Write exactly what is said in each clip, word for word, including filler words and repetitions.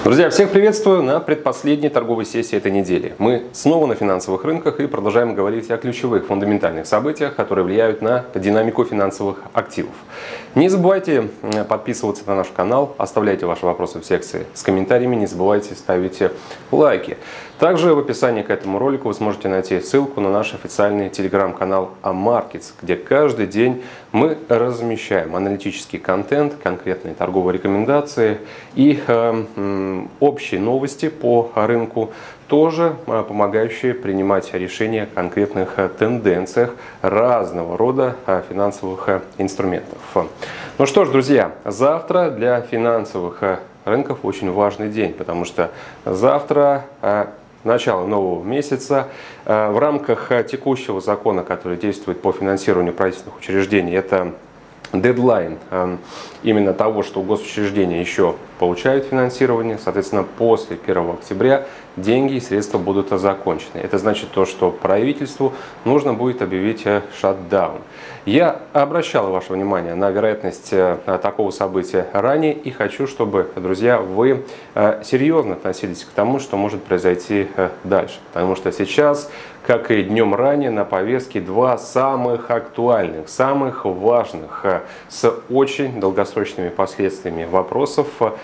Друзья, всех приветствую на предпоследней торговой сессии этой недели. Мы снова на финансовых рынках и продолжаем говорить о ключевых фундаментальных событиях, которые влияют на динамику финансовых активов. Не забывайте подписываться на наш канал, оставляйте ваши вопросы в секции с комментариями, не забывайте ставить лайки. Также в описании к этому ролику вы сможете найти ссылку на наш официальный телеграм-канал Амаркетс, где каждый день мы размещаем аналитический контент, конкретные торговые рекомендации и э, общие новости по рынку, тоже помогающие принимать решения о конкретных тенденциях разного рода финансовых инструментов. Ну что ж, друзья, завтра для финансовых рынков очень важный день, потому что завтра начало нового месяца. В рамках текущего закона, который действует по финансированию правительственных учреждений, это дедлайн именно того, что госучреждения еще получают финансирование. Соответственно, после первого октября деньги и средства будут закончены. Это значит то, что правительству нужно будет объявить шатдаун. Я обращал ваше внимание на вероятность такого события ранее и хочу, чтобы, друзья, вы серьезно относились к тому, что может произойти дальше. Потому что сейчас, как и днем ранее, на повестке два самых актуальных, самых важных, с очень долгосрочными последствиями вопросов.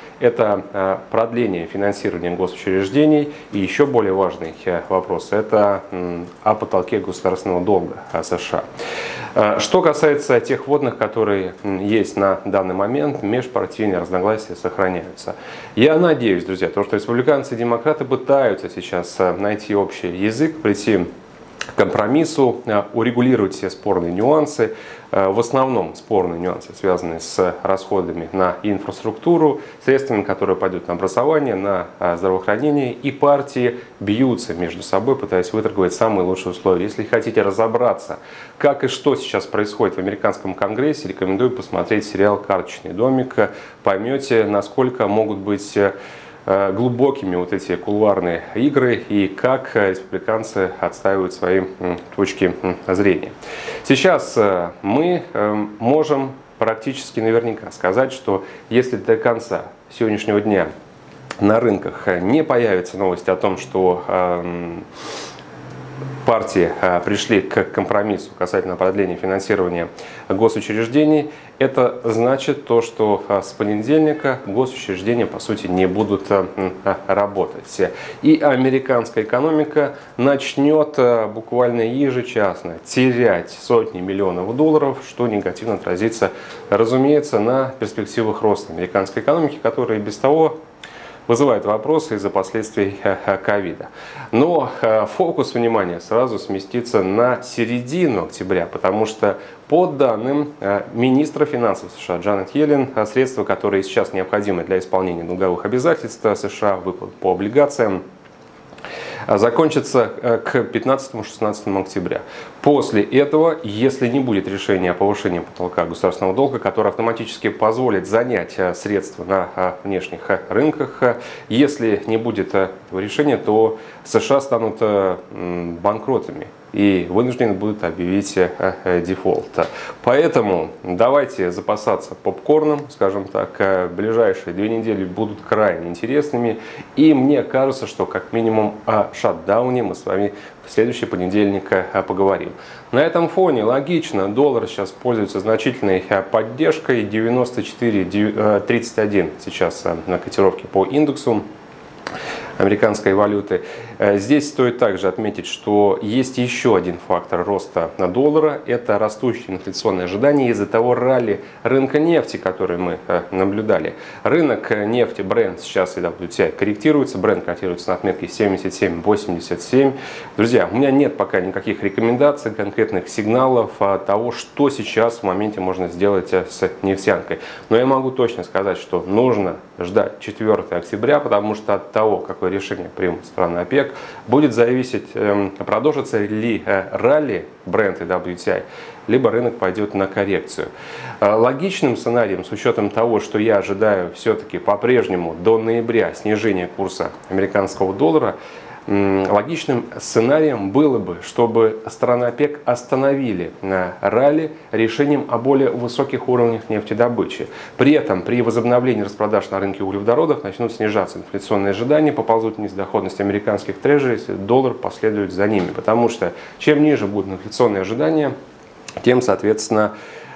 Это продление финансирования госучреждений и еще более важный вопрос – это о потолке государственного долга США. Что касается тех вводных, которые есть на данный момент, межпартийные разногласия сохраняются. Я надеюсь, друзья, то, что республиканцы и демократы пытаются сейчас найти общий язык, прийти к компромиссу, урегулировать все спорные нюансы. В основном спорные нюансы, связанные с расходами на инфраструктуру, средствами, которые пойдут на образование, на здравоохранение. И партии бьются между собой, пытаясь выторговать самые лучшие условия. Если хотите разобраться, как и что сейчас происходит в американском конгрессе, рекомендую посмотреть сериал «Карточный домик». Поймете, насколько могут быть глубокими вот эти кулуарные игры и как республиканцы отстаивают свои точки зрения. Сейчас мы можем практически наверняка сказать, что если до конца сегодняшнего дня на рынках не появится новость о том, что партии пришли к компромиссу касательно продления финансирования госучреждений, это значит то, что с понедельника госучреждения по сути не будут работать. И американская экономика начнет буквально ежечасно терять сотни миллионов долларов, что негативно отразится, разумеется, на перспективах роста американской экономики, которая и без того вызывает вопросы из-за последствий ковида. Но фокус внимания сразу сместится на середину октября, потому что по данным министра финансов США Джанет Йеллен, средства, которые сейчас необходимы для исполнения долговых обязательств США, выплат по облигациям, закончится к пятнадцатому-шестнадцатому октября. После этого, если не будет решения о повышении потолка государственного долга, которое автоматически позволит занять средства на внешних рынках, если не будет этого решения, то США станут банкротами и вынуждены будут объявить дефолт. Поэтому давайте запасаться попкорном, скажем так, ближайшие две недели будут крайне интересными. И мне кажется, что как минимум о шатдауне мы с вами в следующий понедельник поговорим. На этом фоне логично, доллар сейчас пользуется значительной поддержкой, девяносто четыре тридцать один сейчас на котировке по индексу американской валюты. Здесь стоит также отметить, что есть еще один фактор роста доллара. Это растущие инфляционные ожидания из-за того ралли рынка нефти, который мы наблюдали. Рынок нефти Brent сейчас дабл ю ти ай корректируется. Brent котируется на отметке семьдесят семь восемьдесят семь. Друзья, у меня нет пока никаких рекомендаций, конкретных сигналов того, что сейчас в моменте можно сделать с нефтянкой. Но я могу точно сказать, что нужно ждать четвёртого октября, потому что от того, какое решение примут страны ОПЕК, будет зависеть, продолжится ли ралли Brent и дабл ю ти ай, либо рынок пойдет на коррекцию. Логичным сценарием, с учетом того, что я ожидаю все-таки по-прежнему до ноября снижения курса американского доллара, логичным сценарием было бы, чтобы страны ОПЕК остановили ралли решением о более высоких уровнях нефтедобычи. При этом при возобновлении распродаж на рынке углеводородов начнут снижаться инфляционные ожидания, поползут вниз доходность американских трежерис, доллар последует за ними. Потому что чем ниже будут инфляционные ожидания, тем, соответственно,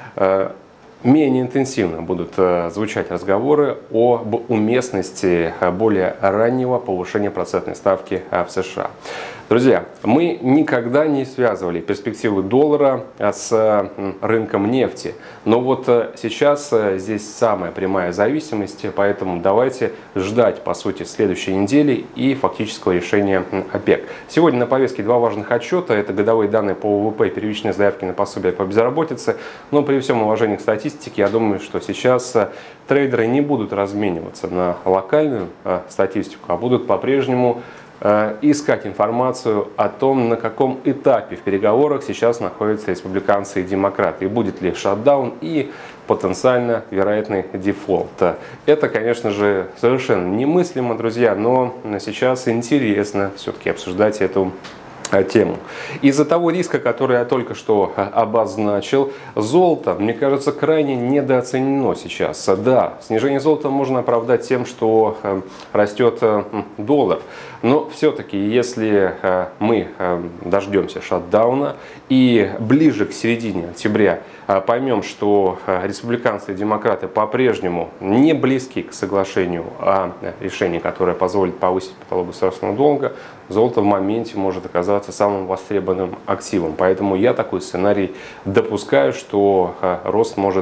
менее интенсивно будут звучать разговоры об уместности более раннего повышения процентной ставки в США. Друзья, мы никогда не связывали перспективы доллара с рынком нефти. Но вот сейчас здесь самая прямая зависимость, поэтому давайте ждать, по сути, следующей недели и фактического решения ОПЕК. Сегодня на повестке два важных отчета. Это годовые данные по ВВП и первичные заявки на пособие по безработице. Но при всем уважении к статистике, я думаю, что сейчас трейдеры не будут размениваться на локальную статистику, а будут по-прежнему искать информацию о том, на каком этапе в переговорах сейчас находятся республиканцы и демократы, и будет ли шатдаун и потенциально вероятный дефолт. Это, конечно же, совершенно немыслимо, друзья, но сейчас интересно все-таки обсуждать эту тему. Из-за того риска, который я только что обозначил, золото, мне кажется, крайне недооценено сейчас. Да, снижение золота можно оправдать тем, что растет доллар. Но все-таки, если мы дождемся шатдауна и ближе к середине октября поймем, что республиканцы и демократы по-прежнему не близки к соглашению о решении, которое позволит повысить потолок государственного долга, золото в моменте может оказаться самым востребованным активом. Поэтому я такой сценарий допускаю, что рост может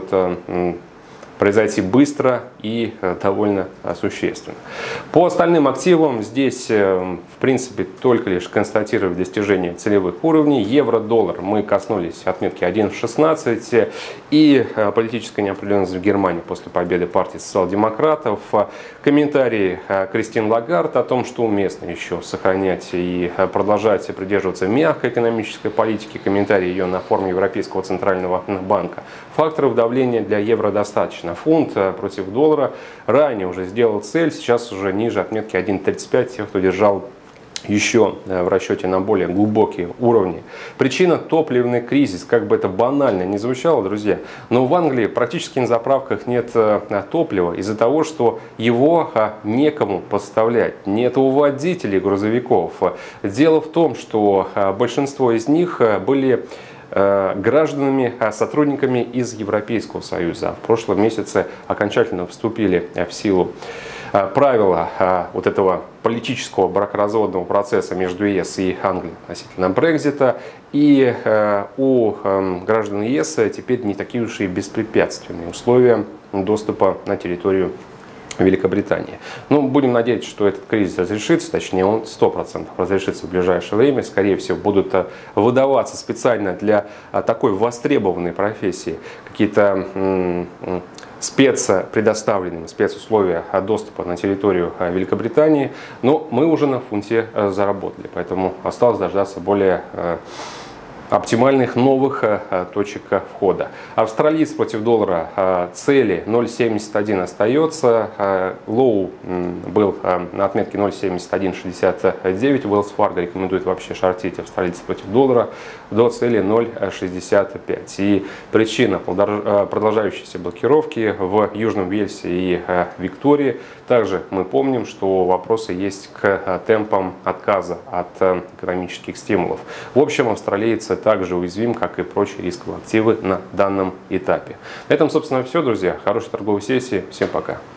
произойти быстро и довольно существенно. По остальным активам здесь, в принципе, только лишь констатировать достижение целевых уровней. Евро-доллар мы коснулись отметки один шестнадцать, и политическая неопределенность в Германии после победы партии социал-демократов. Комментарии Кристин Лагард о том, что уместно еще сохранять и продолжать придерживаться мягкой экономической политики. Комментарии ее на форуме Европейского центрального банка. Факторов давления для евро достаточно. Фунт против доллара ранее уже сделал цель, сейчас уже ниже отметки один тридцать пять, тех, кто держал еще в расчете на более глубокие уровни. Причина — топливный кризис. Как бы это банально не звучало, друзья, но в Англии практически на заправках нет топлива из-за того, что его некому поставлять. Нет у водителей грузовиков. Дело в том, что большинство из них были гражданами, сотрудниками из Европейского Союза. В прошлом месяце окончательно вступили в силу правила вот этого политического бракоразводного процесса между ЕС и Англией относительно Брексита. И у граждан ЕС теперь не такие уж и беспрепятственные условия доступа на территорию Великобритании. Ну, будем надеяться, что этот кризис разрешится, точнее он сто процентов разрешится в ближайшее время. Скорее всего, будут выдаваться специально для такой востребованной профессии какие-то спецпредоставленные спецусловия доступа на территорию Великобритании. Но мы уже на фунте заработали, поэтому осталось дождаться более оптимальных новых точек входа. Австралиец против доллара цели ноль семьдесят один остается. Лоу был на отметке ноль семьдесят один шестьдесят девять. Wells Fargo рекомендует вообще шортить австралийца против доллара до цели ноль шестьдесят пять. И причина продолжающейся блокировки в Южном Уэльсе и Виктории. Также мы помним, что вопросы есть к темпам отказа от экономических стимулов. В общем, австралийцы также уязвим, как и прочие рисковые активы на данном этапе. На этом, собственно, все, друзья. Хорошей торговой сессии. Всем пока.